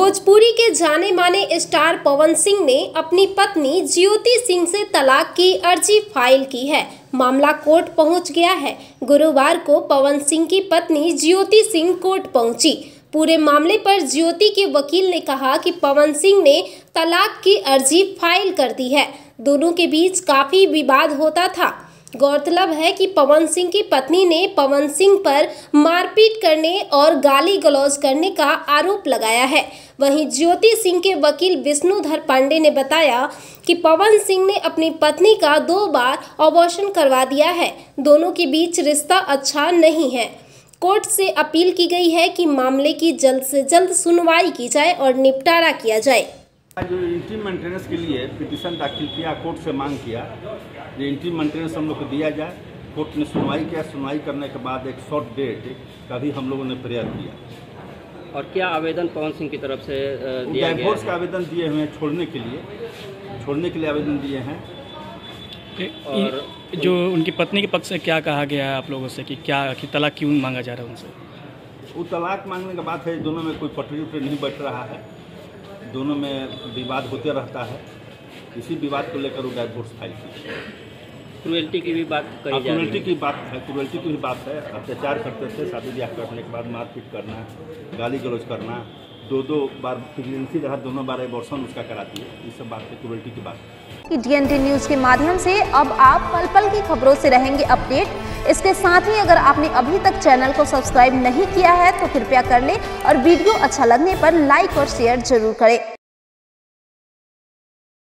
भोजपुरी के जाने माने स्टार पवन सिंह ने अपनी पत्नी ज्योति सिंह से तलाक की अर्जी फाइल की है। मामला कोर्ट पहुंच गया है। गुरुवार को पवन सिंह की पत्नी ज्योति सिंह कोर्ट पहुंची। पूरे मामले पर ज्योति के वकील ने कहा कि पवन सिंह ने तलाक की अर्जी फाइल कर दी है। दोनों के बीच काफी विवाद होता था। गौरतलब है कि पवन सिंह की पत्नी ने पवन सिंह पर मारपीट करने और गाली गलौज करने का आरोप लगाया है। वहीं ज्योति सिंह के वकील विष्णुधर पांडे ने बताया कि पवन सिंह ने अपनी पत्नी का 2 बार अबॉर्शन करवा दिया है। दोनों के बीच रिश्ता अच्छा नहीं है। कोर्ट से अपील की गई है कि मामले की जल्द से जल्द सुनवाई की जाए और निपटारा किया जाए। जो इंटीम मेंटेनेंस के लिए पिटीशन दाखिल किया, कोर्ट से मांग किया ये इंटीम मेंटेनेंस हम लोग को दिया जाए। कोर्ट ने सुनवाई किया। सुनवाई करने के बाद एक शॉर्ट डेट का भी हम लोगों ने प्रेयर किया। और क्या आवेदन पवन सिंह की तरफ से दिया गया? डाइवोर्स का आवेदन दिए हुए हैं, छोड़ने के लिए आवेदन दिए हैं। और जो उनकी पत्नी के पक्ष से क्या कहा गया है आप लोगों से कि तलाक क्यों मांगा जा रहा है उनसे? वो तलाक मांगने की बात है। दोनों में कोई पटरी उटरी नहीं बैठ रहा है। दोनों में विवाद होते रहता है। इसी विवाद को लेकर वो डाइवोर्स फाइल की। क्रुएल्टी की भी बात कही जा रही है। क्रुएल्टी की भी बात है। अत्याचार करते थे, शादी ब्याह करने के बाद मारपीट करना, गाली गलौज करना, 2 बार प्रेगनेंसी रहा, दोनों बार एबॉर्शन उसका करा दिए। ये सब बात है, क्रुएल्टी की बात। DNT न्यूज के माध्यम से अब आप पल पल की खबरों से रहेंगे अपडेट। इसके साथ ही अगर आपने अभी तक चैनल को सब्सक्राइब नहीं किया है तो कृपया कर ले और वीडियो अच्छा लगने पर लाइक और शेयर जरूर करें।